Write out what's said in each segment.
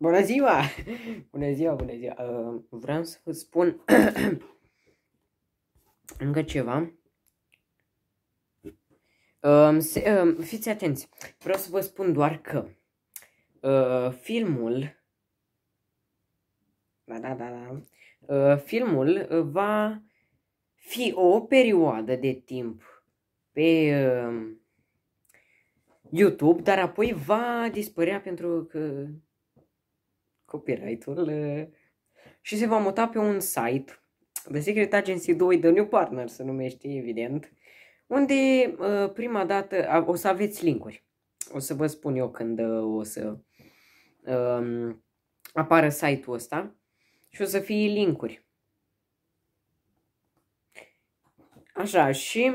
Bună ziua! Bună ziua, bună ziua! Vreau să vă spun încă ceva. Fiți atenți! Vreau să vă spun doar că filmul filmul va fi o perioadă de timp pe YouTube, dar apoi va dispărea pentru că copyright-ul și se va muta pe un site The Secret Agency 2 The New Partner se numește, evident, unde prima dată o să aveți linkuri. O să vă spun eu când o să apară site-ul ăsta și o să fie linkuri. Așa, și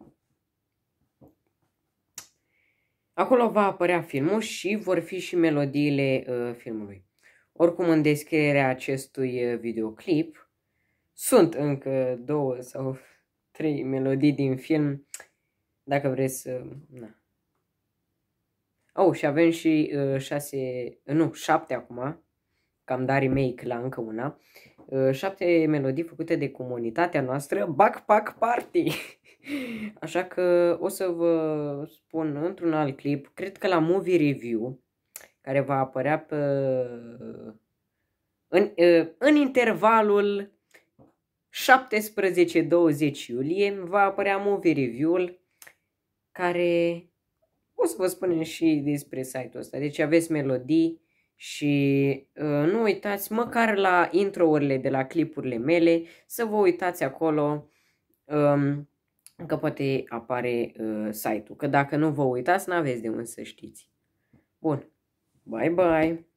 acolo va apărea filmul și vor fi și melodiile filmului. Oricum, în descrierea acestui videoclip sunt încă 2 sau 3 melodii din film, dacă vreți să... Oh, și avem și 7 acum, că am dat remake la încă una. 7 melodii făcute de comunitatea noastră BackpackParty. Așa că o să vă spun într-un alt clip, cred că la movie review, care va apărea pe, în intervalul 17-20 iulie, va apărea movie review-ul, care o să vă spunem și despre site-ul ăsta. Deci aveți melodii și nu uitați măcar la intro-urile de la clipurile mele să vă uitați acolo că poate apare site-ul. Că dacă nu vă uitați, n-aveți de unde să știți. Bun. Bye bye!